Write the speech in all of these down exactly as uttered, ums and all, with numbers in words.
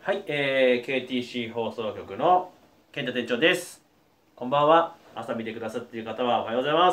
はい、えー、ケーティーシー 放送局の健太店長です。こんばんは。朝見てくださっている方はおはようございます。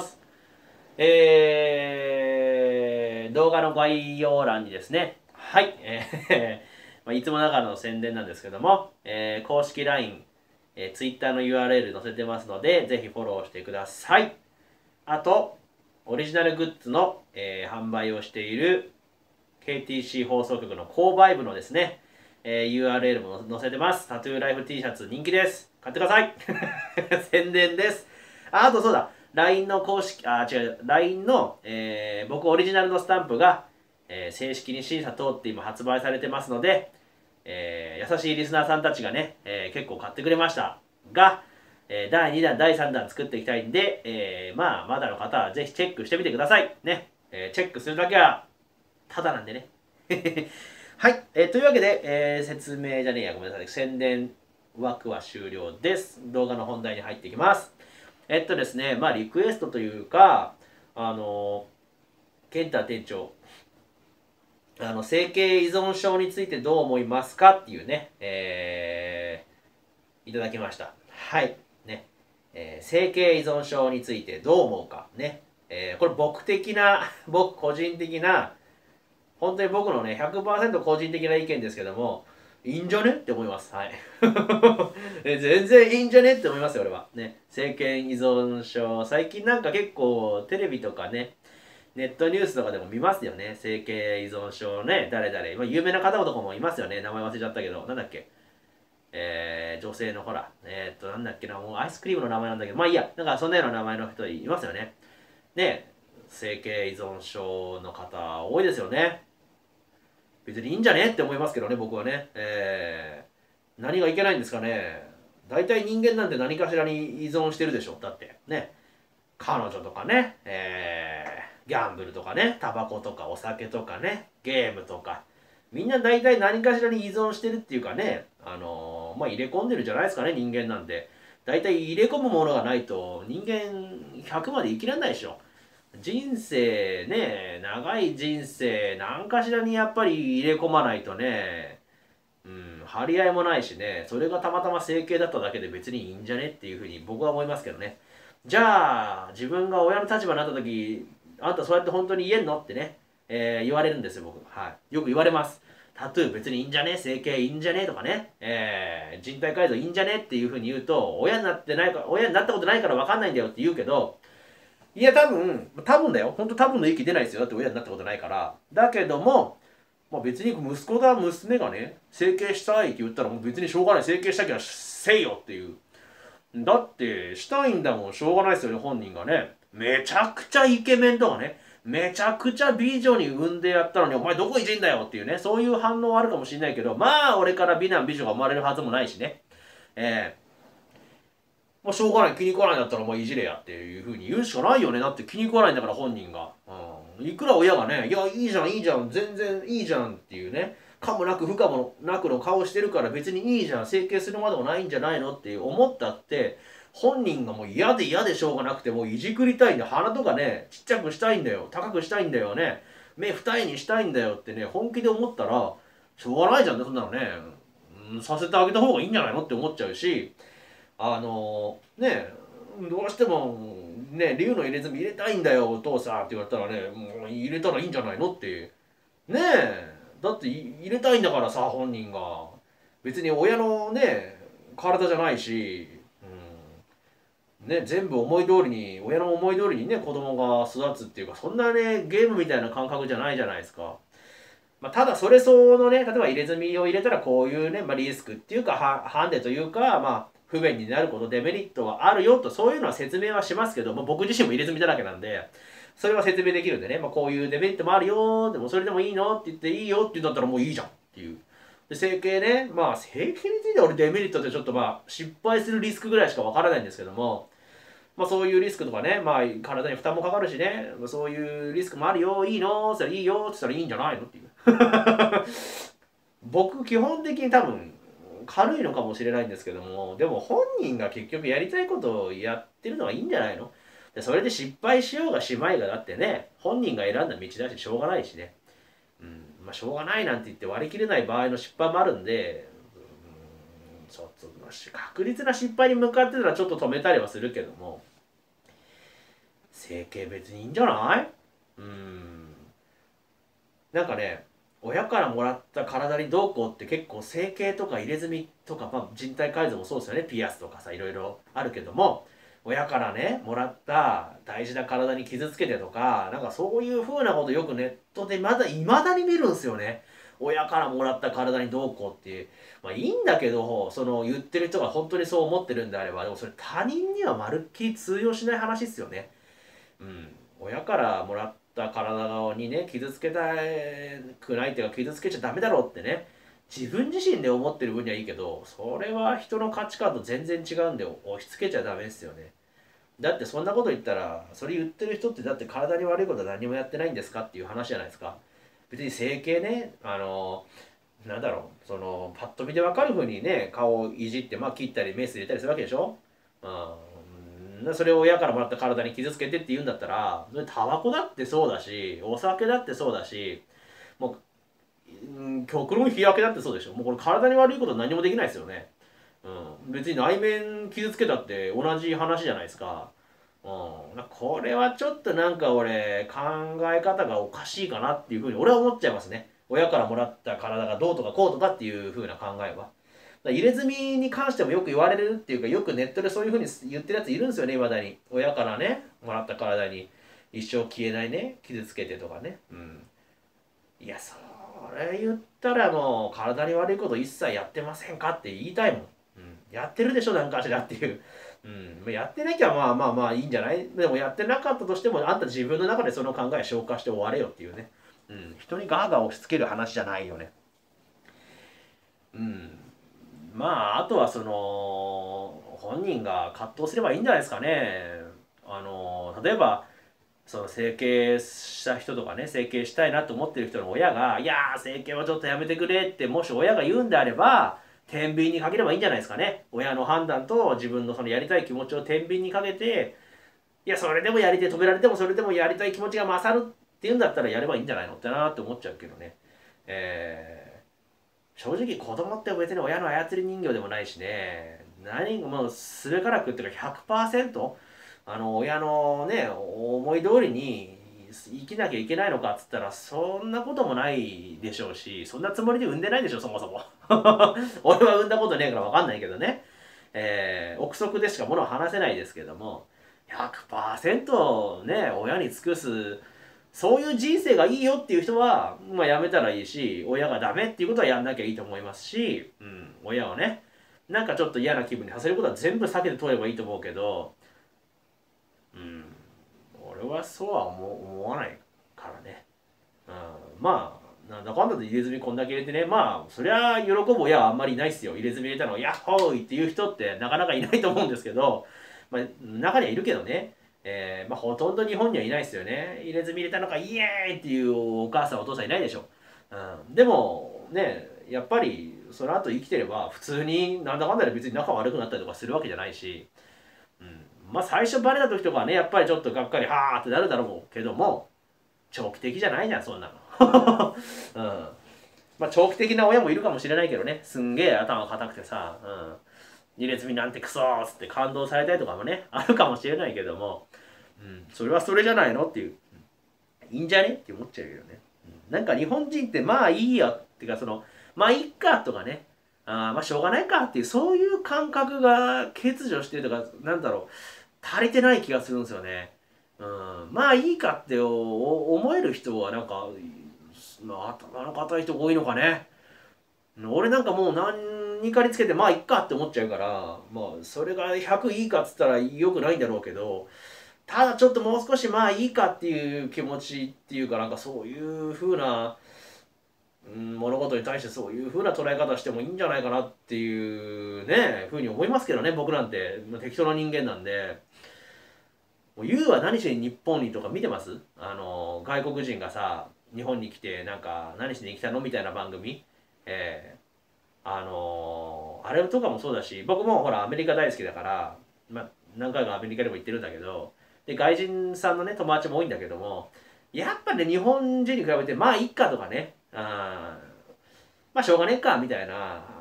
えー、動画の概要欄にですね、はい、えーまあ、いつもながらの宣伝なんですけども、えー公式 ライン、えー、Twitter の ユーアールエル 載せてますので、ぜひフォローしてください。あと、オリジナルグッズの、えー販売をしている ケーティーシー 放送局の購買部のですね、えー ユーアールエル も載せてます。タトゥーライフ T シャツ人気です。買ってください。宣伝です。あ、あとそうだ。ライン の公式、あ、違う、ライン の、えー僕オリジナルのスタンプが、えー正式に審査通って今発売されてますので、えー優しいリスナーさんたちがね、えー結構買ってくれましたが、えーだいにだん、だいさんだん作っていきたいんで、えーまあ、まだの方はぜひチェックしてみてください。ね。えーチェックするだけは、ただなんでね。はい、えーというわけで、えー説明じゃねえや、ごめんなさい。宣伝枠は終了です。動画の本題に入っていきます。えっとですね、まあ、リクエストというか、あの、健太店長、あの、整形依存症についてどう思いますかっていうね、えーいただきました。はい。ね。えー整形依存症についてどう思うか。ね。えーこれ僕的な、僕個人的な、本当に僕のね、ひゃくパーセント個人的な意見ですけども、いいんじゃねって思います。はい。え全然いいんじゃねって思いますよ、俺は。ね。政権依存症。最近なんか結構テレビとかね、ネットニュースとかでも見ますよね。政権依存症ね、誰々。まあ、有名な方とかもいますよね。名前忘れちゃったけど。なんだっけ。えー、女性のほら。えー、っと、なんだっけな。もうアイスクリームの名前なんだけど。まあいいや。なんかそんなような名前の人いますよね。ね。整形依存症の方多いですよね。別にいいんじゃねって思いますけどね、僕はね。えー、何がいけないんですかね。大体人間なんて何かしらに依存してるでしょ。だって。ね。彼女とかね、えー、ギャンブルとかね、タバコとかお酒とかね、ゲームとか。みんな大体何かしらに依存してるっていうかね、あのー、まあ、入れ込んでるじゃないですかね、人間なんて。大体入れ込むものがないと人間ひゃくまで生きられないでしょ。人生ね、長い人生、何かしらにやっぱり入れ込まないとね、うん、張り合いもないしね、それがたまたま整形だっただけで別にいいんじゃねっていうふうに僕は思いますけどね。じゃあ、自分が親の立場になった時、あんたそうやって本当に言えんのってね、えー言われるんですよ、僕。はい。よく言われます。タトゥー別にいいんじゃね整形いいんじゃねとかね、えー人体改造いいんじゃねっていうふうに言うと、親になってないか、親になったことないから分かんないんだよって言うけど、いや、多分、多分だよ。本当多分の域出ないですよ。だって親になったことないから。だけども、まあ、別に息子だ、娘がね、整形したいって言ったらもう別にしょうがない。整形したきゃせいよっていう。だって、したいんだもん。しょうがないですよね、本人がね。めちゃくちゃイケメンとかね。めちゃくちゃ美女に産んでやったのに、お前どこいじんだよっていうね。そういう反応はあるかもしれないけど、まあ、俺から美男美女が生まれるはずもないしね。えーまあ、しょうがない、気に食わないんだったらお前いじれやっていうふうに言うしかないよね。だって気に食わないんだから本人が。うん。いくら親がね、いや、いいじゃん、いいじゃん、全然いいじゃんっていうね、かもなく不可もなくの顔してるから別にいいじゃん、整形するまでもないんじゃないのって思ったって、本人がもう嫌で嫌でしょうがなくて、もういじくりたいんだ。鼻とかね、ちっちゃくしたいんだよ。高くしたいんだよね。目二重にしたいんだよってね、本気で思ったら、しょうがないじゃんね、そんなのね。うん、させてあげた方がいいんじゃないのって思っちゃうし、あのねどうしてもね竜の入れ墨入れたいんだよお父さんって言われたらねもう入れたらいいんじゃないのってねえだって入れたいんだからさ本人が別に親のね体じゃないし、うん、ね全部思い通りに親の思い通りにね子供が育つっていうかそんなねゲームみたいな感覚じゃないじゃないですか。まあ、ただそれ相応のね例えば入れ墨を入れたらこういうね、まあ、リスクっていうかはハンデというかまあ不便になることデメリットはあるよとそういうのは説明はしますけど、まあ、僕自身も入れ墨だらけなんでそれは説明できるんでね、まあ、こういうデメリットもあるよでもそれでもいいのって言っていいよって言うんだったらもういいじゃんっていう。で整形ねまあ整形については俺デメリットってちょっとまあ失敗するリスクぐらいしかわからないんですけども、まあ、そういうリスクとかね、まあ、体に負担もかかるしね、そういうリスクもあるよ、いいのって言ったらいいよって言ったらいいんじゃないのっていう。僕、基本的に多分、軽いのかもしれないんですけども、でも本人が結局やりたいことをやってるのはいいんじゃないのでそれで失敗しようがしまいがだってね、本人が選んだ道だし、しょうがないしね。うん、まあ、しょうがないなんて言って割り切れない場合の失敗もあるんで、 ちょっと確実な失敗に向かってたらちょっと止めたりはするけども、整形別にいいんじゃない？うん。なんかね、親からもらった体にどうこうって結構整形とか入れ墨とか、まあ、人体改造もそうですよね。ピアスとかさ、いろいろあるけども、親からねもらった大事な体に傷つけてとか、なんかそういう風なことよくネットでまだいまだに見るんですよね。親からもらった体にどうこうっていう、まあいいんだけど、その言ってる人が本当にそう思ってるんであれば、でもそれ他人にはまるっきり通用しない話ですよね。うん、親からもらった体にね傷つけたくないっていうか、傷つけちゃダメだろうってね、自分自身で思ってる分にはいいけど、それは人の価値観と全然違うんで押し付けちゃダメですよね。だってそんなこと言ったら、それ言ってる人ってだって体に悪いことは何もやってないんですかっていう話じゃないですか。別に整形ね、あのなんだろう、そのパッと見で分かるふうにね顔をいじって、まあ、切ったりメス入れたりするわけでしょ。うん、それを親からもらった体に傷つけてって言うんだったら、それタバコだってそうだし、お酒だってそうだし、もう、うん、極論日焼けだってそうでしょ。もうこれ体に悪いことは何もできないですよね。うん、別に内面傷つけたって同じ話じゃないですか。うん、これはちょっとなんか俺考え方がおかしいかなっていうふうに俺は思っちゃいますね。親からもらった体がどうとかこうとかっていうふうな考えは。入れ墨に関してもよく言われるっていうか、よくネットでそういうふうに言ってるやついるんですよね、未だに。親からねもらった体に一生消えないね傷つけてとかね。うん、いや、それ言ったらもう体に悪いこと一切やってませんかって言いたいもん。うん、やってるでしょなんかしらっていう。うん、やってなきゃまあまあまあいいんじゃない。でもやってなかったとしても、あんた自分の中でその考え消化して終われよっていうね。うん、人にガーガー押し付ける話じゃないよね。うん、まああとはその本人が葛藤すればいいんじゃないですかね。あの例えばその整形した人とかね、整形したいなと思ってる人の親が「いやー整形はちょっとやめてくれ」ってもし親が言うんであれば、天秤にかければいいんじゃないですかね。親の判断と自分のそのやりたい気持ちを天秤にかけて、いやそれでもやりて止められてもそれでもやりたい気持ちが勝るっていうんだったらやればいいんじゃないのってなって思っちゃうけどね。えー正直子供って別に親の操り人形でもないしね、何もうすべからくっていうかひゃくパーセントあの親のね思い通りに生きなきゃいけないのかっつったらそんなこともないでしょうし、そんなつもりで産んでないでしょそもそも。俺は産んだことねえから分かんないけどね、えー、憶測でしかものは話せないですけども、ひゃくパーセントね親に尽くすそういう人生がいいよっていう人は、まあ、やめたらいいし、親がダメっていうことはやんなきゃいいと思いますし、うん、親をねなんかちょっと嫌な気分にさせることは全部避けて通ればいいと思うけど、うん、俺はそうは思思わないからね。うん、まあなんだかんだで入れ墨こんだけ入れてね、まあそりゃ喜ぶ親はあんまりいないっすよ。入れ墨入れたのをヤッホーイっていう人ってなかなかいないと思うんですけど、まあ、中にはいるけどね、えーまあ、ほとんど日本にはいないですよね。入れ墨入れたのかイエーイっていうお母さんお父さんいないでしょ。うん、でもねやっぱりその後生きてれば普通になんだかんだで別に仲悪くなったりとかするわけじゃないし、うん、まあ最初バレた時とかはねやっぱりちょっとがっかりはーってなるだろうけども、長期的じゃないじゃんそんなの。うん、まあ長期的な親もいるかもしれないけどね、すんげえ頭固くてさ、うん、二列目なんてクソーっつって感動されたりとかもねあるかもしれないけども、うん、それはそれじゃないのっていう、いいんじゃねって思っちゃうけどね、うん、なんか日本人ってまあいいよっていうか、そのまあいっかとかね、あまあしょうがないかっていうそういう感覚が欠如してるとか、なんだろう、足りてない気がするんですよね。うん、まあいいかって思える人はなんか、まあ、頭の固い人が多いのかね。俺なんかもう何にかにつけてまあいっかって思っちゃうから、まあそれがひゃくいいかっつったらよくないんだろうけど、ただちょっともう少しまあいいかっていう気持ちっていうか、なんかそういう風な、うん、物事に対してそういう風な捉え方してもいいんじゃないかなっていうね風に思いますけどね。僕なんて、まあ、適当な人間なんで。もう ユー は何しに日本にとか見てます？あの外国人がさ日本に来てなんか何しに来たのみたいな番組、えー、あのあれとかもそうだし、僕もほらアメリカ大好きだから、まあ、何回かアメリカでも行ってるんだけど、で外人さんのね友達も多いんだけども、やっぱね日本人に比べてまあいっかとかね、あまあしょうがねえかみたいな、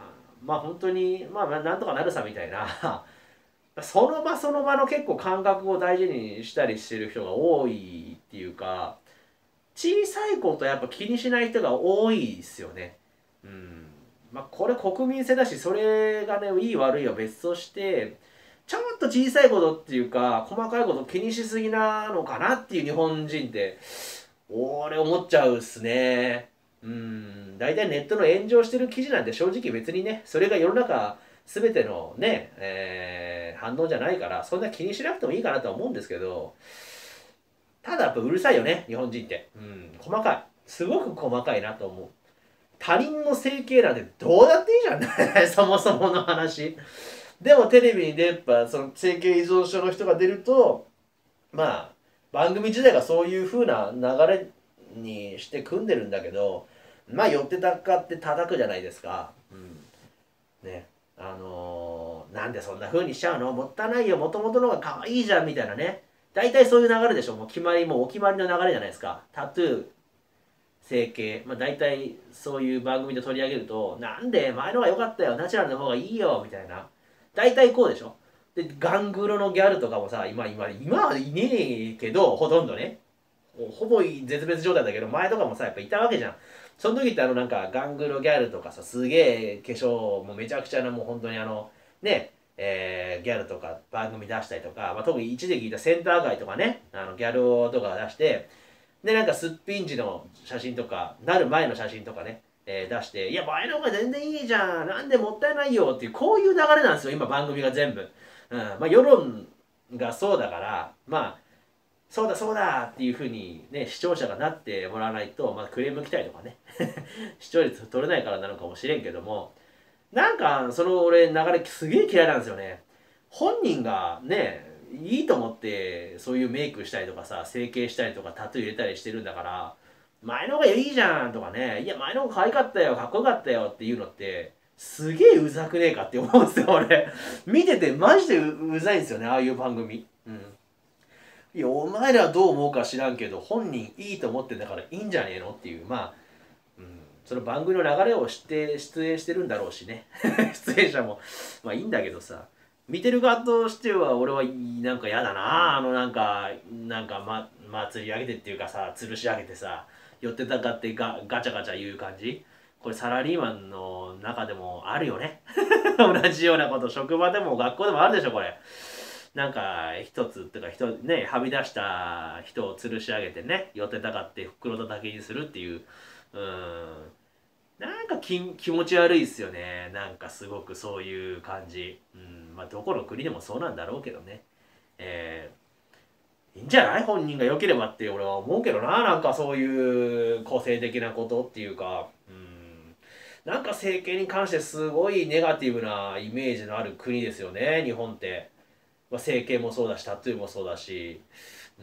まあ本当にまあなんとかなるさみたいなその場その場の結構感覚を大事にしたりしてる人が多いっていうか、小さいことやっぱ気にしない人が多いですよね。うん。まあこれ国民性だし、それがねいい悪いは別として、ちょっと小さいことっていうか細かいこと気にしすぎなのかなっていう日本人って俺思っちゃうっすね。うん。大体ネットの炎上してる記事なんて正直別にね、それが世の中全てのね、えー反応じゃないからそんな気にしなくてもいいかなとは思うんですけど、ただやっぱうるさいよね日本人って。うん。細かい、すごく細かいなと思う。他人の整形なんてどうだっていいじゃんねそもそもの話。でもテレビに出っぱその整形依存症の人が出ると、まあ番組自体がそういう風な流れにして組んでるんだけど、まあ寄ってたかって叩くじゃないですか。うん、ね。あのーなんでそんな風にしちゃうの、もったいないよ、もともとの方が可愛いじゃんみたいなね。大体そういう流れでしょ。もう決まり、もうお決まりの流れじゃないですか。タトゥー、整形、まあ大体そういう番組で取り上げると、なんで前の方が良かったよ、ナチュラルの方がいいよみたいな。大体こうでしょ。でガングロのギャルとかもさ、今今今はいねえけど、ほとんどね、ほぼ絶滅状態だけど、前とかもさやっぱいたわけじゃん。その時ってあのなんかガングロギャルとかさ、すげえ化粧もめちゃくちゃな、もう本当にあのね、えーギャルとか番組出したりとか、まあ、特に一時期いたセンター街とかね、あのギャルとか出して、でなんかすっぴん時の写真とかなる前の写真とかね、えー出して、いや前の方が全然いいじゃん、なんでもったいないよっていう、こういう流れなんですよ今番組が全部。うん、まあ世論がそうだから、まあそうだそうだっていうふうにね視聴者がなってもらわないと、まあ、クレーム来たりとかね視聴率取れないからなのかもしれんけども、なんかその俺流れすげえ嫌いなんですよね。本人がねいいと思ってそういうメイクしたりとかさ、整形したりとかタトゥー入れたりしてるんだから、前の方がいいじゃんとかね、いや前の方が可愛かったよ、かっこよかったよっていうのってすげえうざくねえかって思うんですよ俺。見ててマジで う, うざいんですよね、ああいう番組。うん。いやお前らどう思うか知らんけど本人いいと思ってんだからいいんじゃねえのっていう、まあ、うん、その番組の流れを知って出演してるんだろうしね出演者もまあいいんだけどさ、見てる側としては俺はなんか嫌だな、あのなんかなんかま祭り上げてっていうかさ、吊るし上げてさ、寄ってたかってガガチャガチャ言う感じ。これサラリーマンの中でもあるよね同じようなこと職場でも学校でもあるでしょこれ。なんか一つっていうか人ね、はみ出した人を吊るし上げてね、寄ってたかって袋叩きにするっていう、うーん、なんか気気持ち悪いっすよね。なんかすごくそういう感じ。うん、まあどこの国でもそうなんだろうけどね。えー、いいんじゃない、本人が良ければって俺は思うけどな。なんかそういう個性的なことっていうか、うん、なんか整形に関してすごいネガティブなイメージのある国ですよね、日本って。まあ、整形もそうだしタトゥーもそうだし、うん、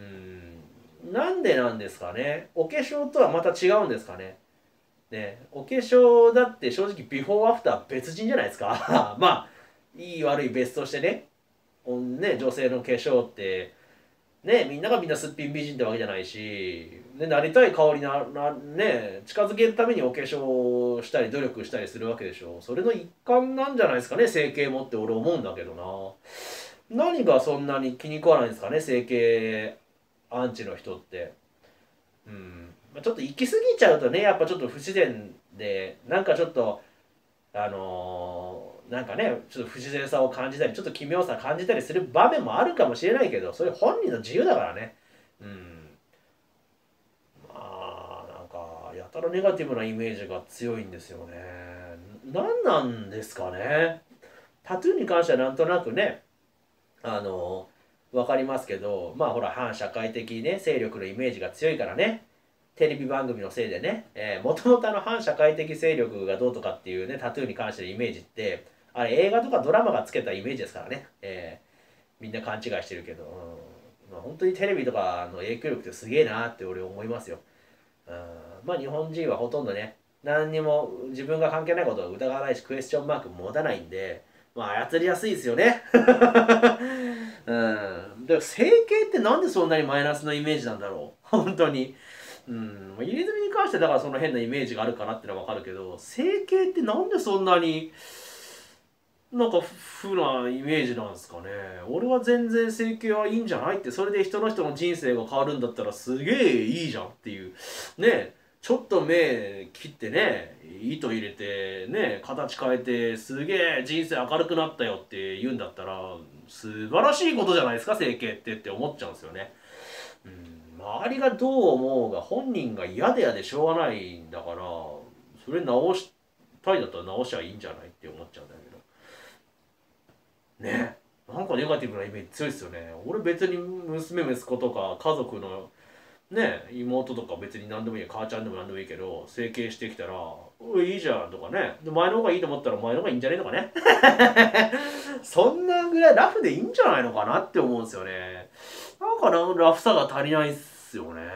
なんでなんですかね。お化粧とはまた違うんですかね。ね、お化粧だって正直ビフォーアフター別人じゃないですかまあいい悪い別としてね、ね、女性の化粧ってね、みんながみんなすっぴん美人ってわけじゃないし、ね、なりたい顔になな、ね、近づけるためにお化粧したり努力したりするわけでしょ。それの一環なんじゃないですかね、整形もって俺思うんだけどな。何がそんなに気に食わないんですかね、整形アンチの人って。うん、まあちょっと行き過ぎちゃうとね、やっぱちょっと不自然で、なんかちょっとあのーなんかねちょっと不自然さを感じたりちょっと奇妙さ感じたりする場面もあるかもしれないけど、それ本人の自由だからね。うん、まあなんかやたらネガティブなイメージが強いんですよね。何なんですかね。タトゥーに関してはなんとなくね、あの分かりますけど、まあほら反社会的ね勢力のイメージが強いからね、テレビ番組のせいでね、えー、もともとあの反社会的勢力がどうとかっていうねタトゥーに関してのイメージってあれ映画とかドラマがつけたイメージですからね、えー、みんな勘違いしてるけど、うん、まあ、本当にテレビとかの影響力ってすげえなって俺思いますよ。うん、まあ日本人はほとんどね何にも自分が関係ないことを疑わないしクエスチョンマーク持たないんで、まあ操りやすいですよね。うん。でも整形ってなんでそんなにマイナスのイメージなんだろう。本当に。うん。入れ墨に関してだからその変なイメージがあるかなってのはわかるけど、整形ってなんでそんなになんか負なイメージなんですかね。俺は全然整形はいいんじゃないって、それで人の人の人生が変わるんだったらすげえいいじゃんっていう。ね、ちょっと目切ってね、糸入れてね、形変えてすげえ人生明るくなったよって言うんだったら素晴らしいことじゃないですか、整形ってって思っちゃうんですよね。うん、周りがどう思うが本人が嫌で嫌でしょうがないんだから、それ直したいだったら直しゃいいんじゃないって思っちゃうんだけど。ね、なんかネガティブなイメージ強いですよね。俺別に娘息子とか家族のね妹とか別に何でもいいや、母ちゃんでも何でもいいけど整形してきたら「おいいいじゃん」とかね、で前の方がいいと思ったら前の方がいいんじゃねえとかねそんなぐらいラフでいいんじゃないのかなって思うんですよね。なんかなラフさが足りないっすよね。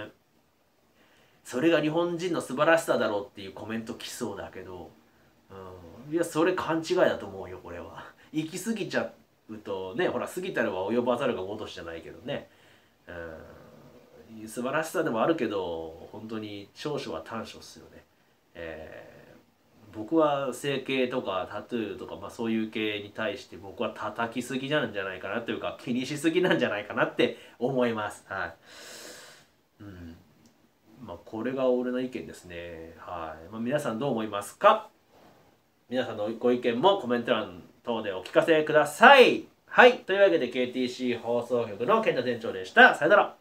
それが日本人の素晴らしさだろうっていうコメント来そうだけど、うん、いやそれ勘違いだと思うよこれは。行き過ぎちゃうとね、ほら過ぎたるは及ばざるが如しじゃないけどね、うん、素晴らしさでもあるけど本当に長所は短所っすよね。えー、僕は整形とかタトゥーとか、まあ、そういう系に対して僕は叩きすぎなんじゃないかなというか気にしすぎなんじゃないかなって思います。はい。うん、まあこれが俺の意見ですね。はい。まあ、皆さんどう思いますか？皆さんのご意見もコメント欄等でお聞かせください。はい。というわけで ケーティーシー 放送局の健太店長でした。さよなら。